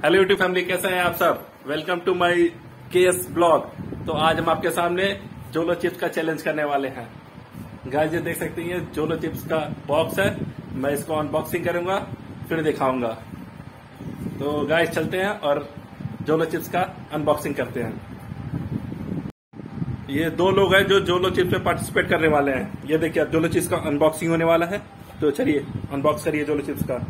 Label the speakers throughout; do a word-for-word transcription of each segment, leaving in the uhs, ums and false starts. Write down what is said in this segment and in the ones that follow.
Speaker 1: Hello YouTube family, कैसे हैं आप सब। Welcome to my KS blog. तो आज हम आपके सामने जोलो चिप्स का चैलेंज करने वाले हैं। गाइस ये देख सकते हैं, ये जोलो चिप्स का बॉक्स है। मैं इसको अनबॉक्सिंग करूंगा फिर दिखाऊंगा। तो गाइस चलते हैं और जोलो चिप्स का अनबॉक्सिंग करते हैं। ये दो लोग हैं जो जोलो चिप्स में पार्टिसिपेट करने वाले हैं। ये देखिए, जोलो चिप्स का अनबॉक्सिंग होने वाला है। तो चलिए अनबॉक्स करिए जोलो चिप्स का।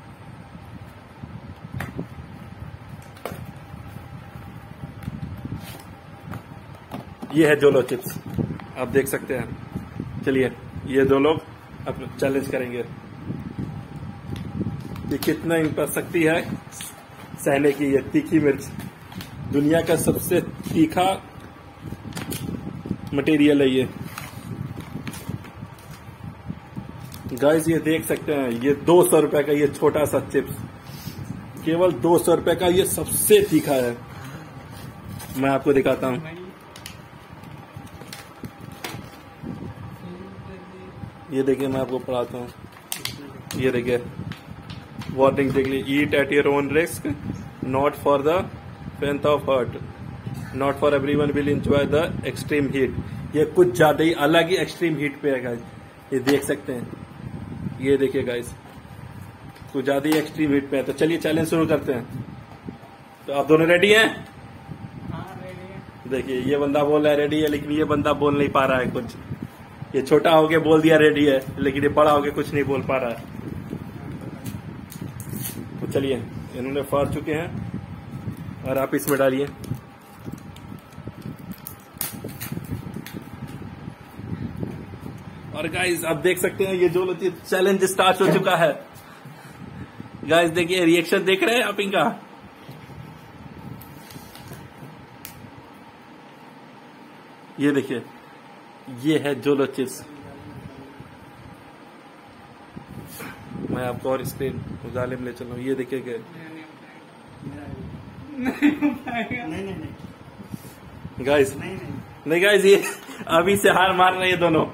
Speaker 1: ये है जोलो चिप्स, आप देख सकते हैं। चलिए ये दो लोग अब चैलेंज करेंगे। ये कितना इन पर शक्ति है सहने की। ये तीखी मिर्च दुनिया का सबसे तीखा मटेरियल है ये। गाइस ये देख सकते हैं, ये दो सौ रुपए का ये छोटा सा चिप्स, केवल दो सौ रुपए का ये सबसे तीखा है। मैं आपको दिखाता हूं। ये देखिए, मैं आपको पढ़ाता हूँ। ये देखिए, वार्निंग देख लीजिए। Eat at your own risk, not for the faint of heart, not for everyone will enjoy the extreme heat. ये कुछ ज्यादा ही अलग ही एक्सट्रीम हीट पे है गाइस। ये देख सकते हैं, ये देखिए गाइस, कुछ ज्यादा ही एक्सट्रीम हीट पे है। तो चलिए चैलेंज शुरू करते हैं। तो आप दोनों रेडी हैं?
Speaker 2: हाँ, रेडी है।
Speaker 1: देखिए, ये बंदा बोल रहा है रेडी है, लेकिन ये बंदा बोल नहीं पा रहा है कुछ। ये छोटा हो गया बोल दिया रेडी है, लेकिन ये बड़ा हो गया कुछ नहीं बोल पा रहा है। तो चलिए, इन्होंने फाड़ चुके हैं और आप इसमें डालिए। और गाइस आप देख सकते हैं, ये जो चैलेंज स्टार्ट हो चुका है। गाइस देखिए, रिएक्शन देख रहे हैं आप इनका। ये देखिए, ये है जोलो चिप्स। मैं आपको और स्क्रीन उजाले में ले चल रहा हूँ। ये देखिए,
Speaker 2: नहीं नहीं
Speaker 1: गाइस
Speaker 2: नहीं नहीं
Speaker 1: नहीं गाइस, ये अभी से हार मान रहे हैं दोनों।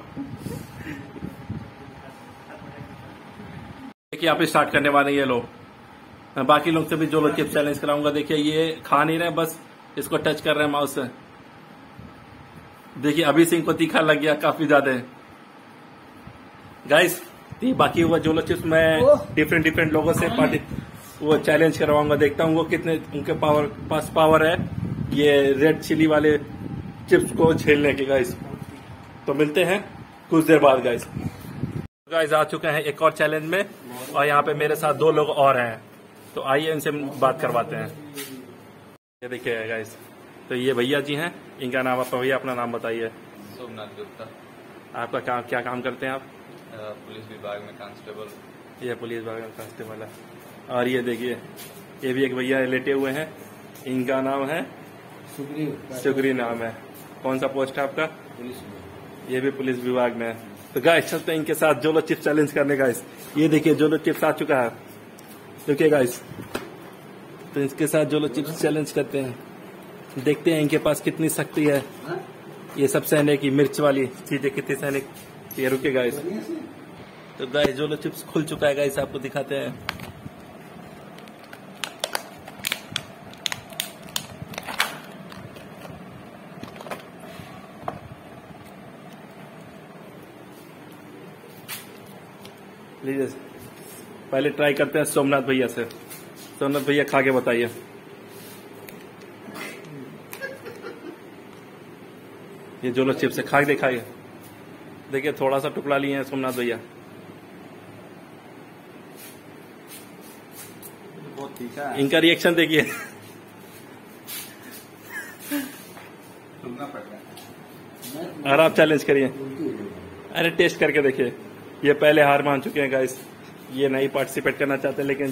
Speaker 1: देखिए, आप स्टार्ट करने वाले ये लोग। मैं बाकी लोग से भी जोलो चिप्स चैलेंज कराऊंगा। देखिए, ये खा नहीं रहे, बस इसको टच कर रहे हैं माउस से। देखिए, अभी से इनको तीखा लग गया काफी ज्यादा। गाइस बाकी हुआ जोलो चिप्स मैं डिफरेंट डिफरेंट लोगों से पार्टी वो चैलेंज करवाऊंगा। देखता हूँ वो कितने उनके पावर पास पावर है ये रेड चिली वाले चिप्स को झेलने के। गाइस तो मिलते हैं कुछ देर बाद। गाइस गाइस आ चुके हैं एक और चैलेंज में, और यहाँ पे मेरे साथ दो लोग और हैं। तो आइए इनसे बात करवाते हैं। ये देखिए गाइस, तो ये भैया जी हैं, इनका नाम आप भैया अपना नाम बताइए।
Speaker 3: सोमनाथ गुप्ता।
Speaker 1: आपका काम क्या काम करते हैं आप?
Speaker 3: पुलिस विभाग में कांस्टेबल।
Speaker 1: ये पुलिस विभाग में कांस्टेबल है। और ये देखिए, ये भी एक भैया लेटे हुए हैं, इनका नाम है सुग्री नाम है। कौन सा पोस्ट है आपका?
Speaker 3: पुलिस।
Speaker 1: ये भी पुलिस विभाग में है। तो गाइस चलते हैं इनके साथ जोलो चिप्स चैलेंज करने। गाइस ये देखिए, जोलो चिप्स आ चुका है। देखिए गाइस, तो इसके साथ जोलो चिप्स चैलेंज करते हैं। देखते हैं इनके पास कितनी शक्ति है ये सब सहने की। मिर्च वाली चीजें कितनी सहने की। ये रुके गाइस। तो गाइस जोलो चिप्स खुल चुका है। गाइस आपको दिखाते हैं। प्लीज पहले ट्राई करते हैं सोमनाथ भैया से। सोमनाथ भैया खा के बताइए। ये जोलो चिप्स है, खा के दिखाइए। देखिए, थोड़ा सा टुकड़ा लिए हैं सोमनाथ भैया।
Speaker 3: बहुत तीखा है।
Speaker 1: इनका रिएक्शन देखिए।
Speaker 3: सुनना पड़ रहा है।
Speaker 1: और आप चैलेंज करिए। अरे टेस्ट करके देखिए। ये पहले हार मान चुके हैं गाइस, ये नहीं पार्टिसिपेट करना चाहते, लेकिन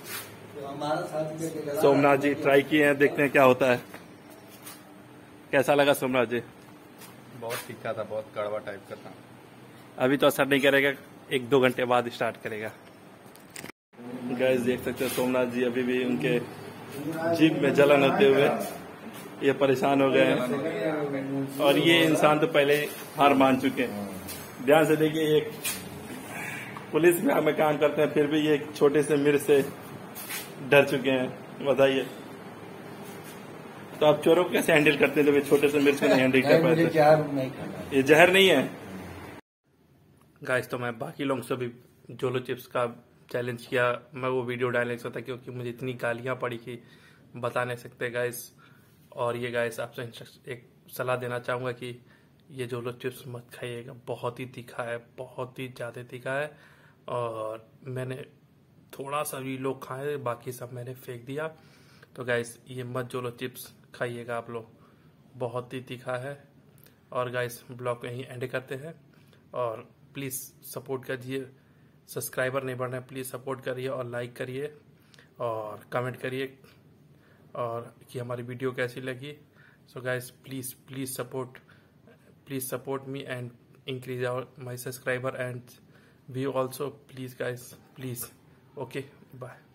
Speaker 1: सोमनाथ जी ट्राई किए हैं। देखते हैं क्या होता है। कैसा लगा सोमनाथ जी?
Speaker 3: बहुत तीखा था, बहुत कड़वा टाइप का था।
Speaker 1: अभी तो असर नहीं करेगा, एक दो घंटे बाद स्टार्ट करेगा। गाइस देख सकते हैं, सोमनाथ जी अभी भी उनके जीभ में जलन होते हुए ये परेशान हो गए हैं। और ये इंसान तो पहले हार मान चुके हैं। ध्यान से देखिए, ये पुलिस में काम करते हैं, फिर भी ये छोटे से मिर्च से डर चुके हैं। बताइए। तो आप चोरों को कैसे हैंडल करते हैं जब ये छोटे से मिर्च को नहीं हैंडल कर
Speaker 2: मुझे
Speaker 1: पाते?
Speaker 2: जहर नहीं खाना।
Speaker 1: ये जहर नहीं है गाइस। तो मैं बाकी लोगों से भी जोलो चिप्स का चैलेंज किया, मैं वो वीडियो डाल नहीं सकता क्योंकि मुझे इतनी गालियां पड़ी कि बता नहीं सकते गाइस। और ये गाइस आपसे एक सलाह देना चाहूंगा कि ये जोलो चिप्स मत खाइएगा, बहुत ही तीखा है, बहुत ही ज्यादा तीखा है। और मैंने थोड़ा सा भी लोग खाए, बाकी सब मैंने फेंक दिया। तो गाइस ये मत जोलो चिप्स खाइएगा आप लोग, बहुत ही तीखा है। और गाइस ब्लॉग को यहीं एंड करते हैं और प्लीज़ सपोर्ट करिए, सब्सक्राइबर नहीं बढ़ रहे हैं, प्लीज़ सपोर्ट करिए और लाइक करिए और कमेंट करिए और कि हमारी वीडियो कैसी लगी। So guys please please support please support me and increase our my subscriber and we also, please guys please. Okay bye.